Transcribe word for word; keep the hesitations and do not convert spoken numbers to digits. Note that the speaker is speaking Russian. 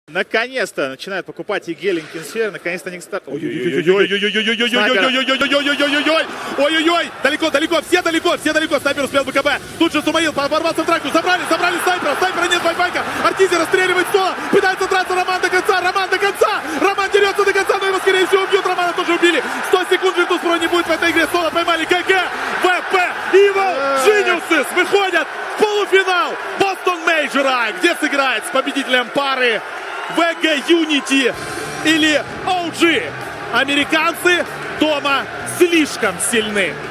Наконец-то начинают покупать и Гелен сферы. Наконец-то они старт. Ой-ой-ой, далеко, далеко, все далеко, все далеко. Снайпер успел БКБ. Тут же Сумаил порвался в драку. Забрали, забрали снайпера. Снайпера нет, байбайка. Артизи расстреливает Стола. Пытается драться Роман до конца. Роман до конца. Роман дерется до конца, но его скорее всего убьют. Романа тоже убили. сто секунд Virtus Pro не будет в этой игре. Стола поймали. ГГ. ВП. Evil Geniuses выходят в полуфинал Boston Major, где сыграет с победителем пары ВГ Unity или о джи. Американцы дома слишком сильны.